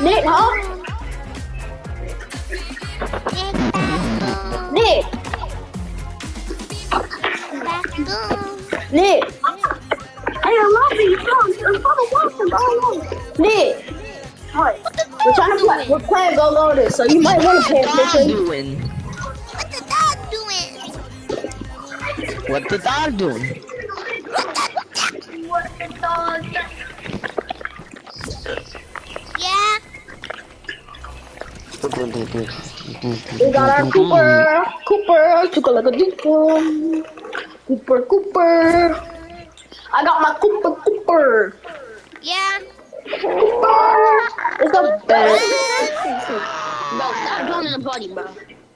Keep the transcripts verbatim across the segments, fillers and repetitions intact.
Nick, huh? Nick. Nick. Hey, I love you. I'm gonna watch them all over. Nick. What? We're trying to play. We're playing Go Loaded, so you might want to pay attention. What's the dog doing? What the dog doing? What the dog? Yeah. We got our Cooper. Cooper. Cooper like a Cooper. Cooper. Cooper. I got my Cooper. Cooper. Yeah. Cooper. It's the best. Bro, stop joining the party, bro.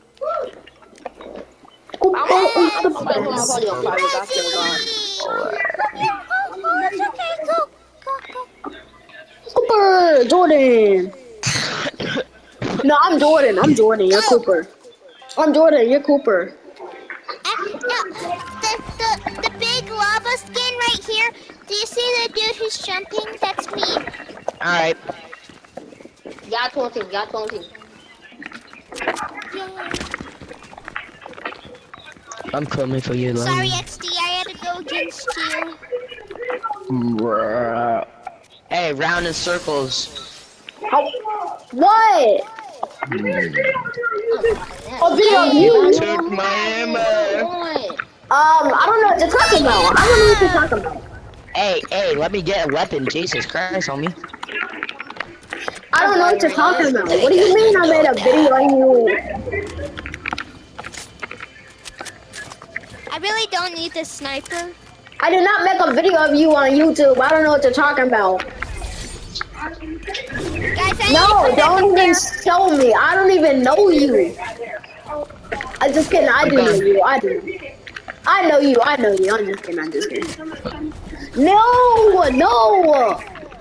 Cooper is the I'm gonna put my party on best. private. I still got. Cooper. Jordan. No, I'm Jordan. I'm Jordan. You're Cooper. I'm Jordan. You're Cooper. Uh, no, the, the, the big lava skin right here. Do you see the dude who's jumping? That's me. Alright. Y'all twenty, y'all twenty. I'm coming for you, Lenny. Sorry, X D. I had to go against you. Hey, round in circles. Oh, what? A video of you. Took my ammo. Um, I don't know what you're talking about. I don't know what you're talking about. Hey, hey, let me get a weapon. Jesus Christ, homie. I don't know what you're talking about. What do you mean I made a video on you? I really don't need the sniper. I did not make a video of you on YouTube. I don't know what you're talking about. Guys, I No, need to don't put even that show me. I don't even know you. I just kidding. I do know you. I do. I know you. I know you. I'm just kidding. I'm just kidding. No, no,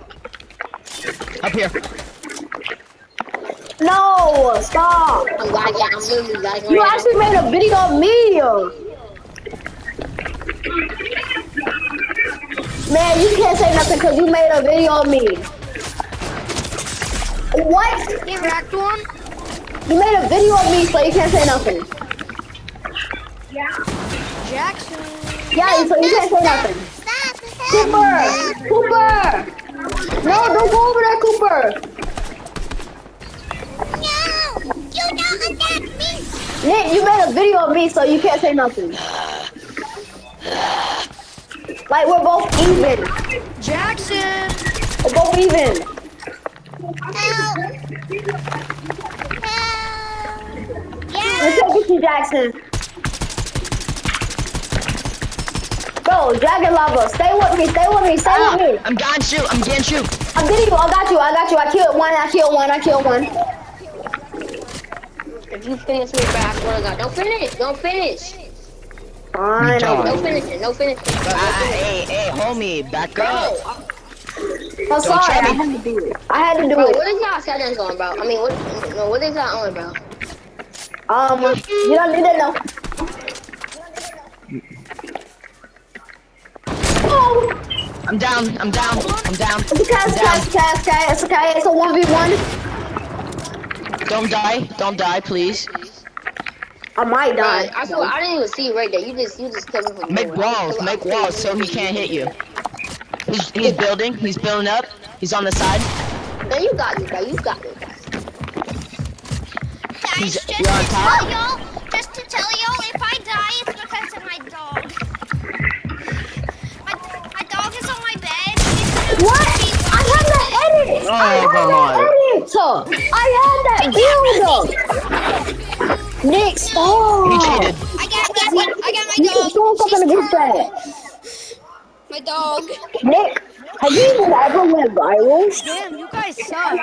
Up here. no. Stop. I'm lagging, I'm literally lagging. You actually made a video of me. Man, you can't say nothing because you made a video of me. What? You wrecked one? You made a video of me, so you can't say nothing. Jackson. Yeah, so you can't say nothing. Stop. Cooper! Cooper! No, don't go over there, Cooper! No! You don't attack me! Nick, you made a video of me, so you can't say nothing. Like, we're both even. Jackson! We're both even. Help! Help! Let's Yeah! go get you, Jackson. Bro, Dragon Lava, stay with me, stay with me, stay Ah, with me. I'm getting you. I'm getting you. I'm getting you, I got you, I got you. I killed one, I killed one, I killed one. If you finish me, bro, I swear to God. Don't finish, don't finish. Fine, John. okay. No finishing, no finishing, bro. No Ah, finishing. hey, hey, homie, back up. Bro, I'm sorry, try I me. had to do it. I had to do bro, it. what is y'all settings on, bro? I mean, what, no, what is y'all on, bro? Um, you don't need to know. Oh! I'm down. I'm down. I'm down. It's okay, I'm it's okay, it's down. okay, it's okay, it's okay. It's a one v one. Don't die. Don't die, please. I might Bro, die. I swear, I didn't even see you right there. You just, you just kept me from Make moving. walls. I'm Make still- walls so he can't hit you. He's, he's building. He's building up. He's on the side. Man, you got me, bro. You got me. Guys, He's- just to you're on top? tell y'all, just to tell y'all, if I die, it's because of my dog. My, my dog is on my bed. He's gonna What? be I had that edit! Oh, I had come that on. edit! I had that build! Nick, stop! He cheated. I got, I got, my, I got my Nick, dog. throw something in the group She's chat. My dog. Nick, have you even ever went viral? Damn, you guys suck.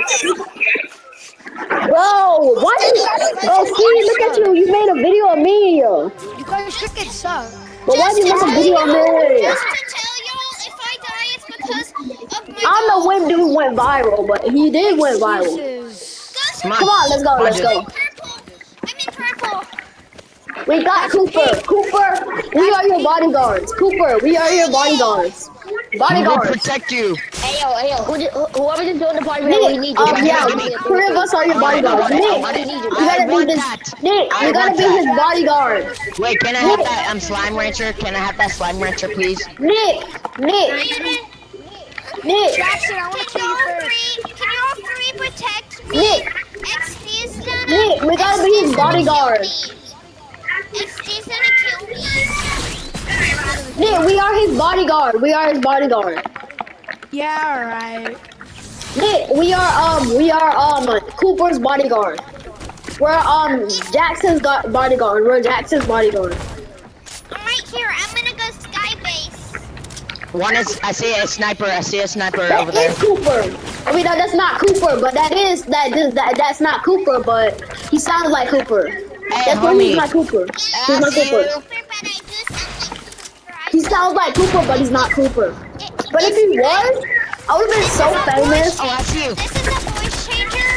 Bro, why did you... Bro, see, look at you. You made a video of me. You guys freaking suck. But why did you make a video of me? Just to tell y'all, if I die, it's because of my I don't know dog. when dude went viral, but he did went viral. Guys, Come on. Come on, let's go, let's go. purple. I'm in purple. We got Cooper. Cooper, we are your bodyguards. Cooper, we are your bodyguards. We will Bodyguards. protect you. Hey, Hey yo, hey yo, who just, who, whoever just joined the party, Nick, we need you. um, yeah, give me- three of us are your bodyguards. Nick, you gotta be this. Nick, you gotta be his bodyguard. Wait, can I have that um slime rancher? Can I have that slime rancher, please? Nick, Nick, Nick, Jackson, I want to kill you first. Can you all three protect me? Nick, X D's gonna. Nick, we gotta be his bodyguard. X D's gonna kill me. Nick, we are his bodyguard. We are his bodyguard. Yeah, alright. Nick, we are um, we are um, Cooper's bodyguard. We're um, Jackson's got bodyguard. We're Jackson's bodyguard. I'm right here. I'm gonna go sky base. One is, I see a sniper, I see a sniper That over there. is Cooper. I mean, no, that's not Cooper, but that is that is that that's not Cooper, but he sounds like Cooper. Hey, That's why he's homie. not Cooper. He's I not see Cooper. you. But I do something. He sounds like Cooper, but he's not Cooper. But if he was, I would have been so famous. Oh, I see you. This is a voice changer.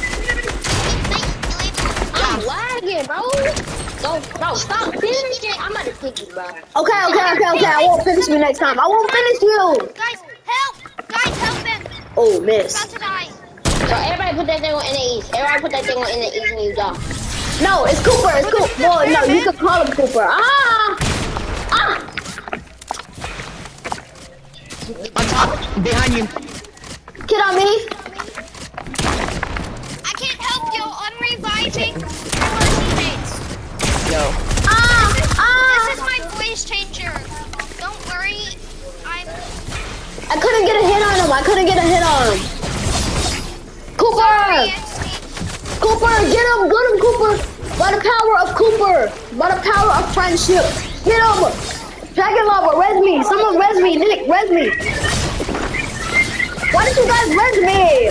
I'm lagging, bro. Don't, bro, stop finishing. I'm about to kick you, bro. Okay, okay, okay, okay. I won't finish you next time. I won't finish you. Guys, help! Guys, help him! Oh, He's miss. about to die. So everybody put that thing on N A East. Everybody put that thing on N A East when you die. No, it's Cooper. It's Cooper. Well, no, you could call him Cooper. Ah, ah. On top, behind you. Get on me. I can't help you. I'm reviving our teammates. Yo. Ah, This ah. is my voice changer. Don't worry. I'm. I couldn't get a hit on him. I couldn't get a hit on him. Cooper. Cooper, get him, get him, Cooper. By the power of Cooper, by the power of friendship, get him. Dragon Lava, res me. Someone res me. Nick, res me. Why did you guys res me?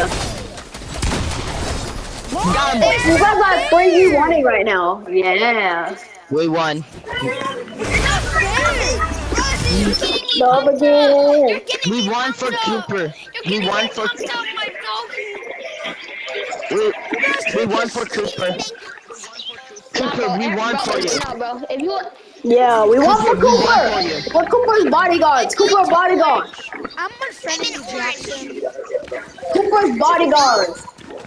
Got him. You guys are three v one right now. Yeah. We won. Love again. We won for Cooper. We won for we, we won for Cooper. Cooper, we won for you. No, bro. If you, Yeah, we won for Cooper, we won Cooper. for you. We're Cooper's bodyguards. Cooper's bodyguards. I'm unfriending you, Jackson. Cooper's bodyguards.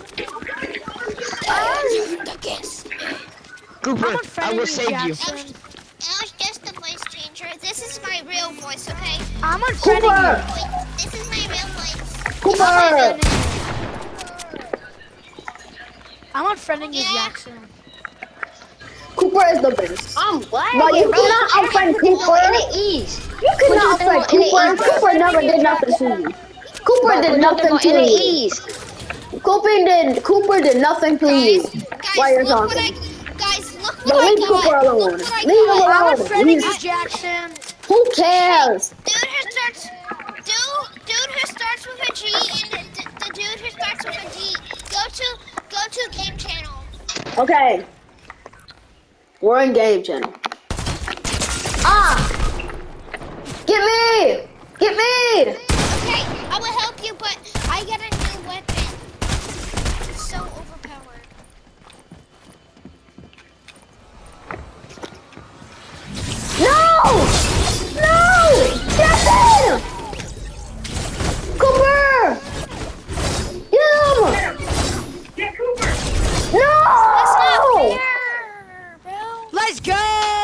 Cooper, I will save you. Jackson. That was just the voice changer. This is my real voice, okay? I'm unfriending you. Cooper. Wait, this is my real voice. Cooper. I'm unfriending you, Yeah. Jackson. Cooper is the best. I'm lagging, But you bro. cannot unfriend Everybody put that on N Cooper. A East. You cannot Put that unfriend on N A Cooper. East, bro. Cooper never did nothing to you. Cooper Bro, did put nothing that on to N A you. East. Cooper did Cooper did nothing to you Guys, while you're guys, look what I, talking. guys, look But what I leave got. Cooper alone. Look what I Leave him got. I'm alone. unfriending Leave- you, Jackson. Who cares? Dude who starts, dude, dude who starts with a G and the, the, the dude who starts with a D. Go to, go to game channel. Okay. We're in game channel. Ah! Get me! Get me! Okay, I will help you, but I get a new weapon. It's so overpowered. No! No! Jackson! Cooper! Get him! No! That's not fair, bro. Let's go!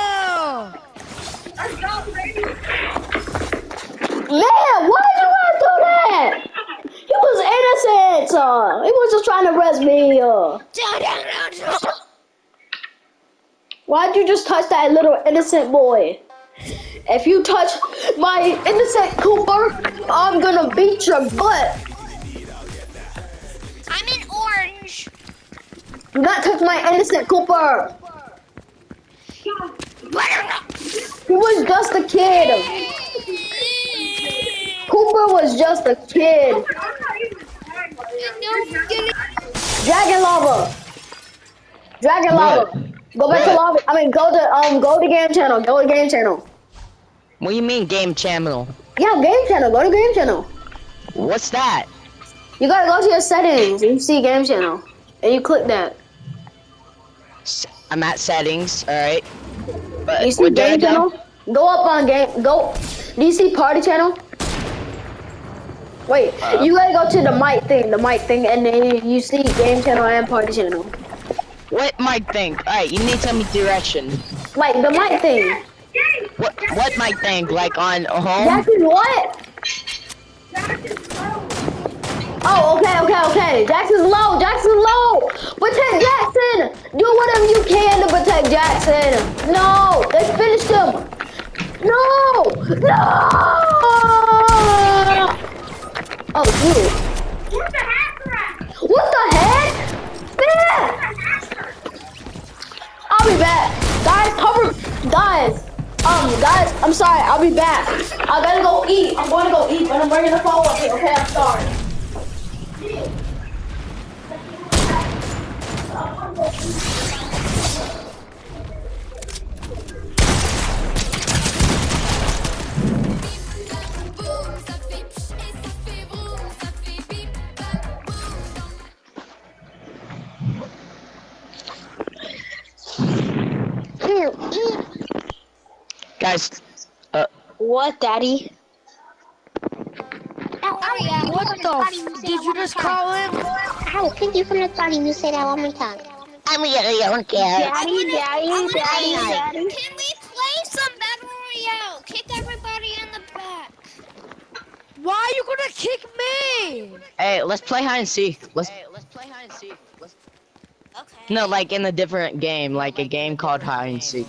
Man, why did you guys do that? He was innocent. Uh, he was just trying to res me. Uh. Why'd you just touch that little innocent boy? If you touch my innocent Cooper, I'm gonna beat your butt. I'm in orange. Do not touch my innocent Cooper. He was just a kid. Cooper was just a kid. Dragon Lava. Dragon Lava. Go back to What? lobby. I mean, go to um, go to game channel. Go to game channel. What do you mean game channel? Yeah, game channel. Go to game channel. What's that? You gotta go to your settings and you see game channel, and you click that. S- I'm at settings, alright. But You see we're doing game it now? channel. Go up on game. Go. Do you see party channel? Wait, Uh, you gotta go to the mic thing, the mic thing, and then you see game channel and party channel. What mic thing? Alright, you need to tell me direction. Like the mic thing. What what mic thing? Like on home? Jackson, what? Oh, okay, okay, okay. Jackson's low. Jackson's low. Protect Jackson. Do whatever you can to protect Jackson. No, they finished him. No, no. Oh, dude. What the heck? What the heck? Man. I'll be back. Guys, cover. Guys. Um, guys, I'm sorry. I'll be back. I gotta go eat. I'm going to go eat, but I'm bringing the phone with me. Okay, I'm sorry. Guys, uh, What, Daddy? What the f- did you just call him? Ow, can you from the bottom you say that one more time? I'm gonna don't care. Daddy, Daddy, Daddy, Daddy. Can we play some Battle Royale? Kick everybody in the back. Why are you gonna kick me? Hey, let's play hide and seek. Let's hey, let's play hide and seek. Let's Okay. No, like in a different game, like a game called hide and seek.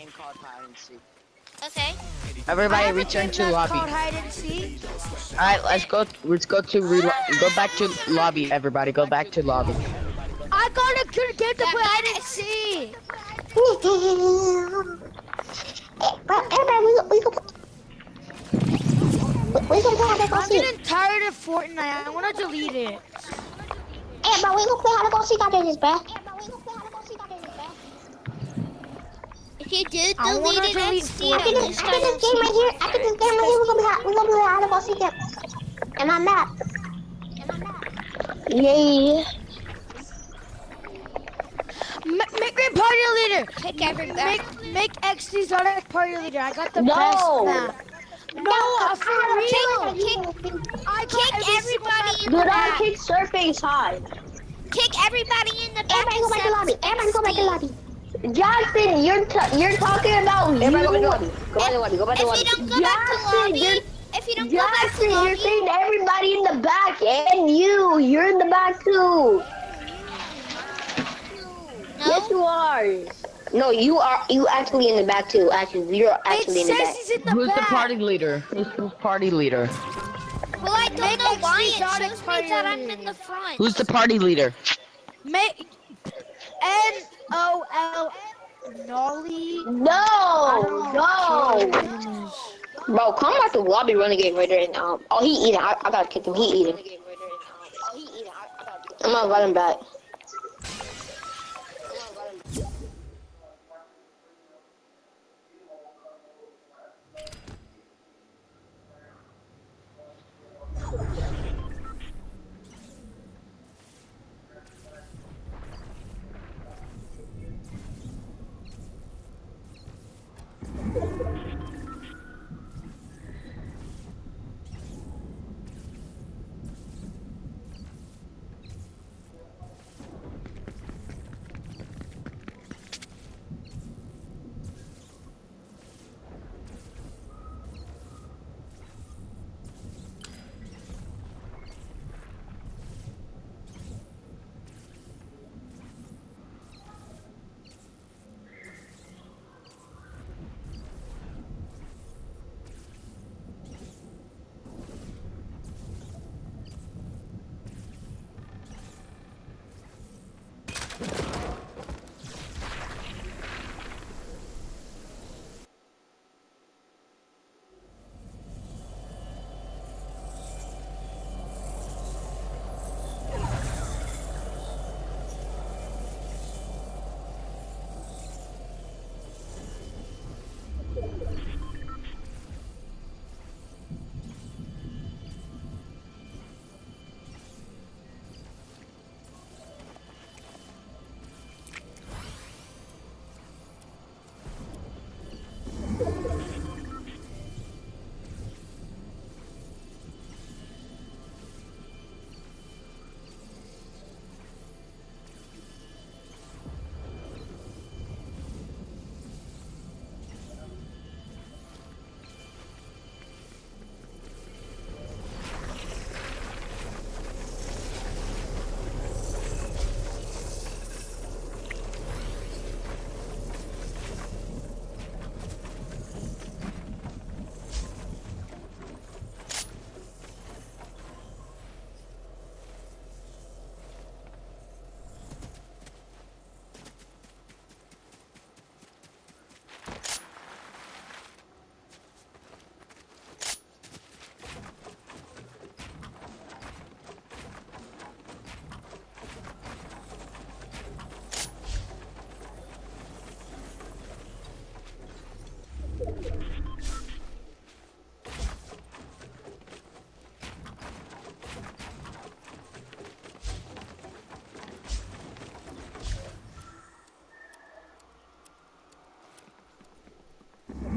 Okay. Everybody I have a return game to that's lobby. called hide and seek. Alright, let's go let's go to re go back to lobby, everybody. Go back to lobby. I got a good game to play hide and seek. Everybody, we, we, we can play hide and go I'm seek. getting tired of Fortnite. I wanna delete it. Hey, bro, we can play hide and go seek after this, bruh. If you do I wanna delete it, delete X D, Fortnite. after this, after this game right here, after this game right here, we're gonna be hide, we're gonna be hide and go seek it. And I'm mad. Yay. M- make me party leader. Kick everybody. Make make X D Zodiac party leader. I got the No. best map. No, uh, for real. Kick, I got kick every single everybody map. in Do the not back. kick Surface High. Kick everybody in the back. Everybody go back to lobby. Everybody go back to lobby. Jackson, you're t you're talking about you. Everybody go back to lobby. Go back to lobby. Go back to If lobby. you don't go back to Jackson, lobby, you're- if you don't go back to Jackson, you're lobby, saying everybody in the back and you. You're in the back too. Yes, no. you are. No, you are. You actually in the back too. Actually, you're It actually in the says back. he's in the Who's back. the party leader? Who's the party leader? Well, I don't Make know X why D it Zodiac shows me party that I'm leader. in the front. Who's the party leader? Make N O L Nolly. No, no. Bro, come back to lobby renegade right there. And, um, oh, he eating. I, I gotta kick him. He eating. I'm gonna let him back.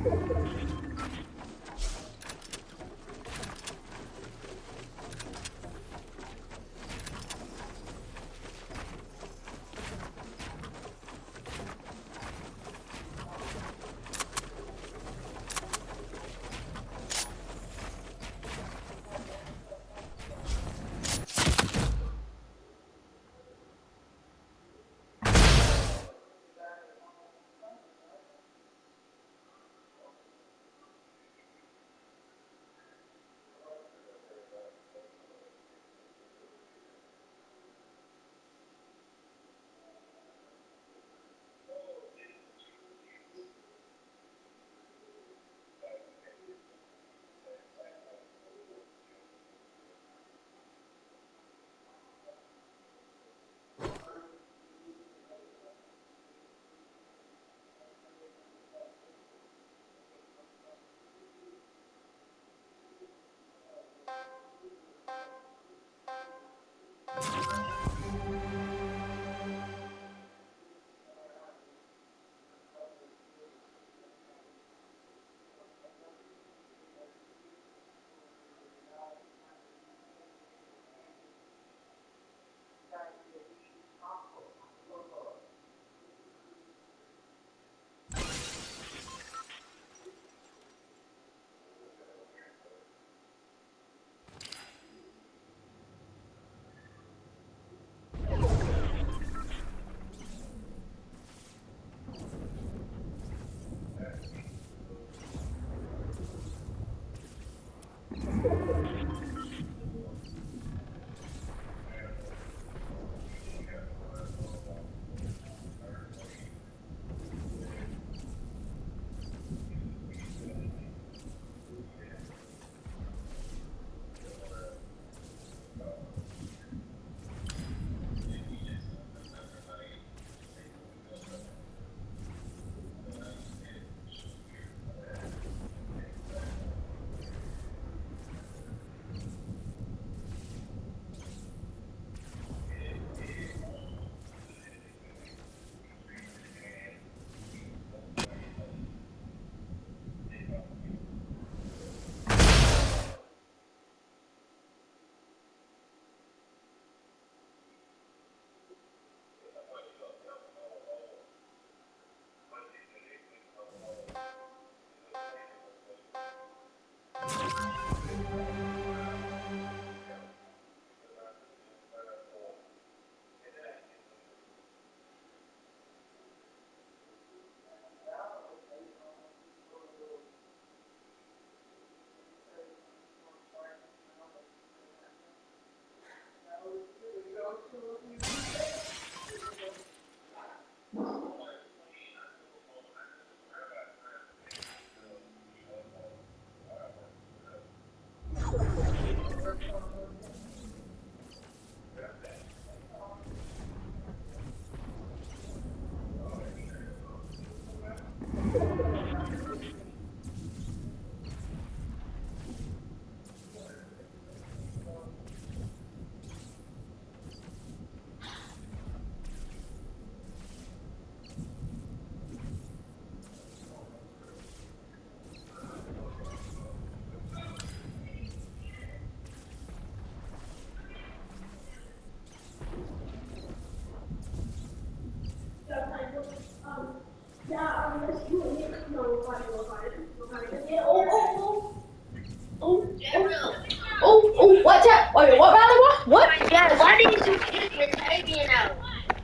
Oh, oh, what's that? Wait, what, Riley? What? What? Yeah, why did you kick Metavian out?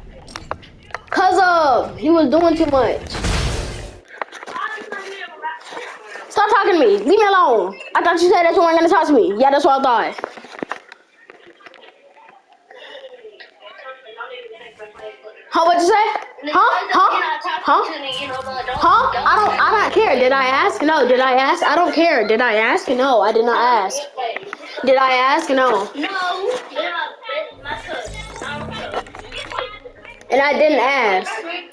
Cause uh, he was doing too much. Stop talking to me. Leave me alone. I thought you said that you weren't gonna talk to me. Yeah, that's what I thought. Huh? What'd you say? Huh? Huh? Huh? Huh? I don't. I don't care. Did I ask? No. Did I ask? I don't care. Did I ask? No. I did not ask. Did I ask? No. No, my cousin. And I didn't ask.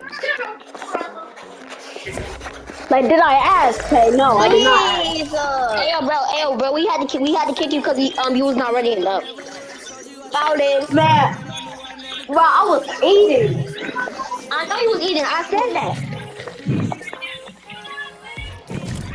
Like, did I ask? Hey, no, I did not. Hey, yo, bro, hey, yo, bro, we had to kick, we had to kick you because um you was not ready enough. Fouled it, Man, bro, I was eating. I know you was eating. I said that.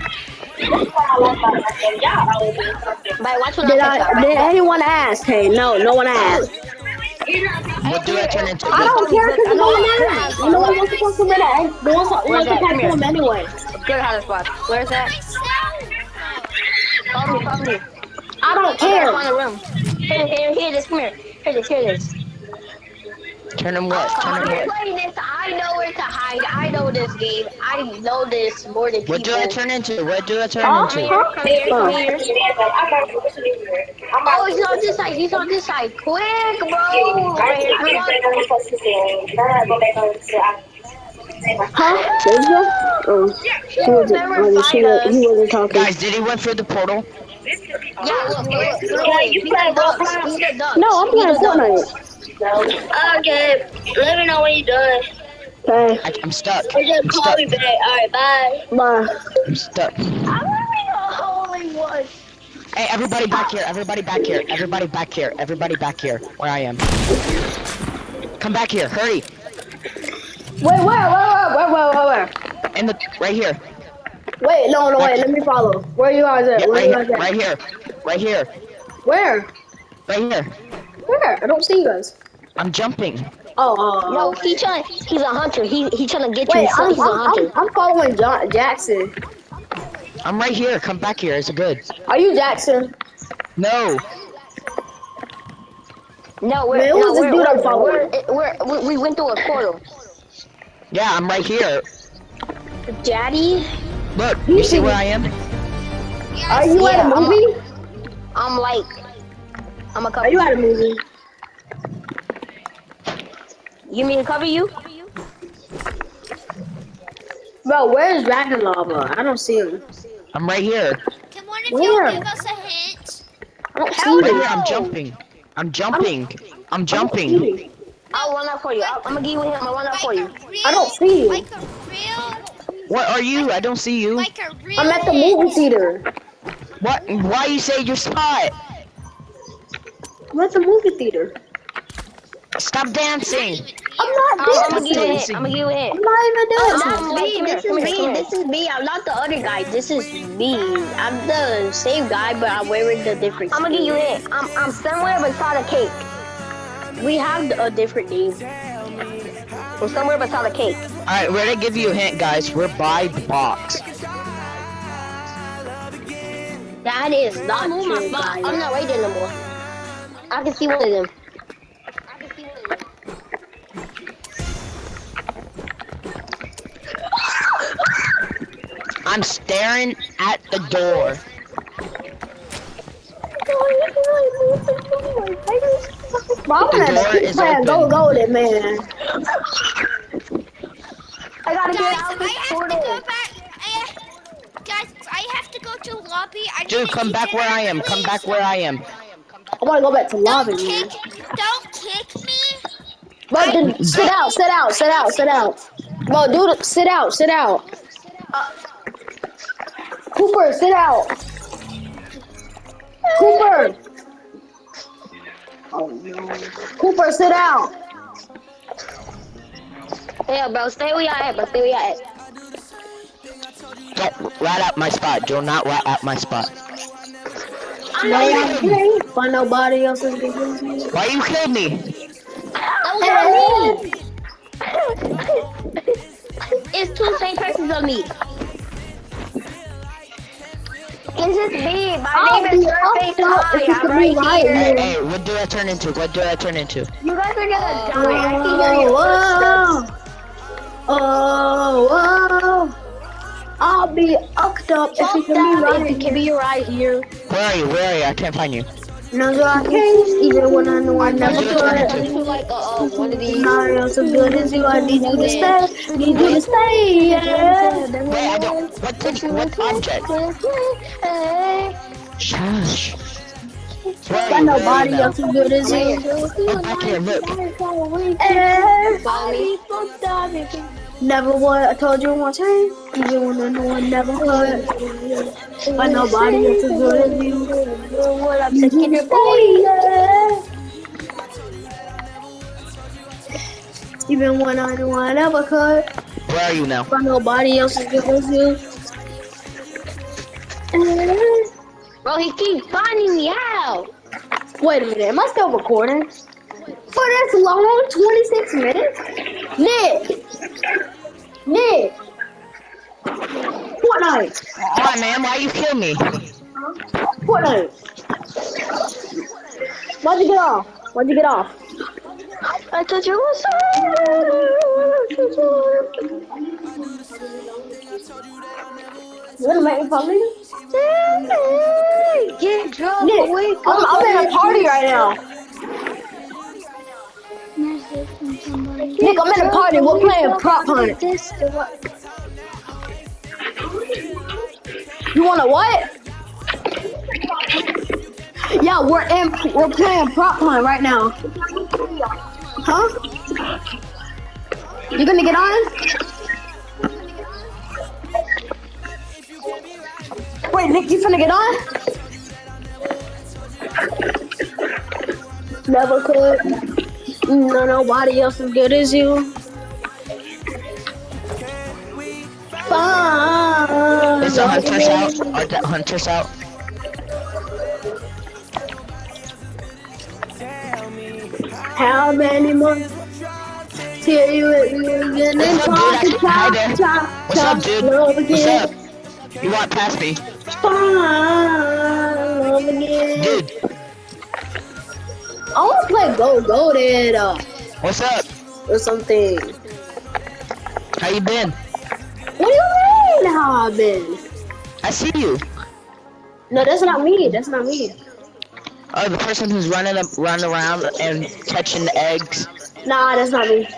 But watch what Did I I? Did anyone ask? Hey, no, no one asked. What do I turn into? I don't care because no one asked. No one wants to talk to me. No one wants to talk to him anyway. Good house spot. Where's that? Follow me, follow me. I don't care. Find a room. Here, here, here, this, come here. Here, this, here, this. Turn him what? Turn him I'm what? playing this. I know where to hide. I know this game. I know this more than people. What do I turn into? What do I turn Huh? into? Come here, come here, come here. Oh, he's on this side. He's on this side. Quick, bro. Right here. I want- Huh? Did you? Oh, he wasn't, oh, he wasn't, he wasn't talking. Guys, did he run through the portal? Yeah, look, look, look. He's the ducks. He's the ducks. No, I'm playing Fortnite. Okay, let me know when you're done. Okay, I, I'm stuck. Or just I'm call stuck. me back. Alright, bye. bye. I'm stuck. I'm having a holy one. Hey, everybody back here. Everybody back here. Everybody back here. Everybody back here. Where I am. Come back here. Hurry. Wait, where, where, where, where, where, where? In the right here. Wait, no, no, wait, let me follow. Where you guys at? Yeah, Where right you here. guys at? Right here. Right here. Where? Right here. Where? I don't see you guys. I'm jumping. Oh, oh, No, oh. he trying. He's a hunter. He he trying to get Wait, you. So I'm, he's a I'm, hunter. I'm, I'm following John, Jackson. I'm right here. Come back here. It's good. Are you Jackson? No. No, we're Man, no, who's this we're, dude I'm we're, following? we're, we're, we we went through a portal. Yeah, I'm right here. Daddy, Look. You see where I am? Are you Yeah, at a I'm a- movie? I'm like, I'm a Are cover. you at a movie? You mean to cover you? Bro, where's Dragon Lava? I don't see him. I'm right here. Can one of Where? you give us a hint? I don't Hell see Right him. here. I'm jumping. I'm jumping. I'm I don't see jumping. him. I'll run up for you. I'll, I'm gonna give you him. I'll run up for you. a real, I don't see you. Like a real, What are you? I don't see you. like a real I'm at the hint. movie theater. What? Why you say your spot? I'm at the movie theater. Stop dancing. I'm not I'm, I'm gonna give you a hint. dancing. I'm gonna give you a hint. I'm not even dancing. That's me. Come This here, is come here, me. come This is me. I'm not the other guy. This is me. I'm the same guy, but I'm wearing the different. I'm gonna give you a hint. I'm I'm somewhere beside a cake. We have a different name. We're somewhere beside a cake. All right, we're gonna give you a hint, guys. We're by the box. That is not I'm on my true, spot. guys. I'm not right there no more. I can see one of them. I'm staring at the door. Bro, I'm The gonna door keep is playing Go open. Golden, man. I gotta get Guys, out of I this have to portal. go back. I, guys, I have to go to lobby. I Dude, need to come eat back where dinner, I am. Come please. back where I am. I wanna go back to lobby, Don't man. kick, don't kick me. Bro, then sit out, sit out, sit out, sit out. Bro, dude, sit out, sit out. Cooper, sit out. Cooper. Oh no. Cooper, sit out. Yeah, bro, stay where y'all at, bro. Stay where y'all at. Don't rat at my spot. Do not rat at my spot. No, I can't find nobody else's business. Why you killed me? That was not me. It's two same persons on me. It's just me. My I'll name is be Surface up top High. if you I'm can right be right here. Hey, hey, what do I turn into? What do I turn into? You guys are gonna die. I can hear your Whoa, footsteps. whoa, whoa. I'll be up top if you Fuck can that, be if you right. can be right here. Where are you? Where are you? I can't find you. No, so I can't, even when I know I never What do I turn could. into? Like uh, uh, one of these. Not else as good as you. I need you to stay. Need you to stay. Yeah. Wait, I don't. What did? What object? Shush. Where are Got you? Where are nobody you now? else as good as you. Look back here. Look. Eh. Follow me. Never would. I told you one time. Even when I know I never could. But nobody else as good as you. What up, Need you to stay. Yeah. Even when I knew I never could. Where are you now? But nobody else as good as you. Bro, he keeps finding me out. Wait a minute, am I still recording? For this long, twenty-six minutes? Nick! Nick! Fortnite! Why, man? Why you kill me? Fortnite! Why'd you get off? Why'd you get off? I thought you were You wanna make me follow you? Get drunk. Nick, Wake I'm, I'm in a party right now. Nick, I'm in a party. We're playing prop hunt. You wanna what? Yeah, we're in. We're playing prop hunt right now. Huh? You gonna get on? Wait, Nick, you finna get on? Never could. No, nobody else as good as you. Fine. Is the hunters out? Are the hunters out? How many months till you again and What's up, talk dude? to Hi chop, there. chop, What's chop, up, dude? love What's again. up? You walk past me. Fine, love again. Dude, I wanna play Go Goated uh, what's up? or something. How you been? What do you mean how I've been? I see you. No, that's not me. That's not me. Oh, the person who's running up, running around and catching the eggs. Nah, that's not me.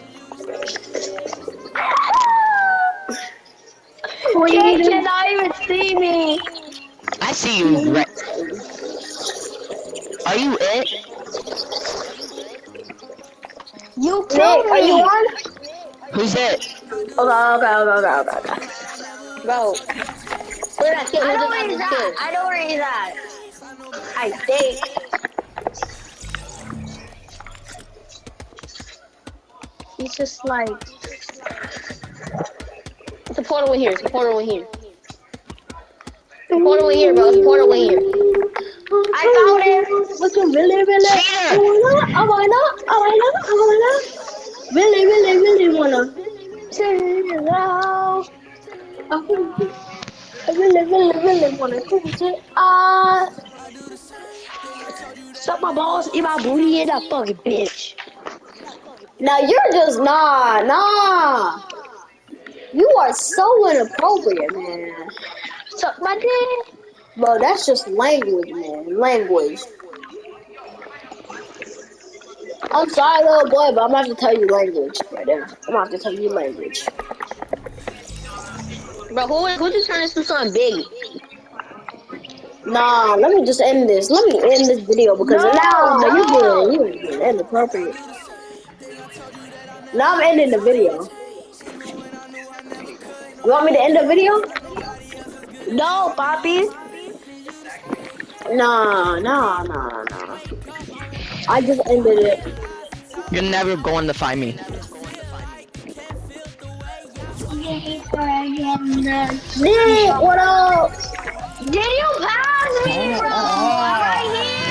Jake cannot even see me. I see you. Right. Are you it? You Nick, killed are you me. on? Who's it? Okay, okay, okay, okay, okay, okay. Bro, Where that kid? I know Where's where he's that at. kid? I know where he's at. I think. He's just like. It's a portal in here. It's a portal in here. It's a portal in here, bro. It's a portal in here. I found him. What's your really, really? Cheater! I wanna, I wanna, I wanna, I wanna. Really, really, really wanna. I really, really, really wanna. Uh, Suck my balls, eat my booty, in that fucking bitch. now you're just nah, nah. You are so inappropriate, man. Suck my dick. Bro, that's just language, man. Language. I'm sorry, little boy, but I'm gonna have to tell you language right there. I'm gonna have to tell you language. Bro, who who just turned this into something big? Nah, let me just end this. Let me end this video because No, now no, you no. getting you getting inappropriate. Now I'm ending the video. You want me to end the video? No, Poppy. Nah, nah, nah, nah. I just ended it. You're never going to find me. Nick, what up? Did you pass me, bro? I'm right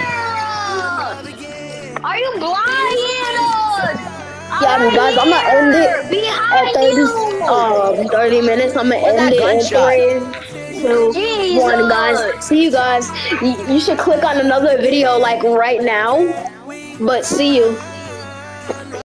here. Are you blind? Yeah, guys, I'm gonna end it at Behind thirty, you. um, thirty minutes. I'm gonna What's end that it in gunshot? three, two, Jesus. one, guys. See you guys. You, you should click on another video like right now. But see you.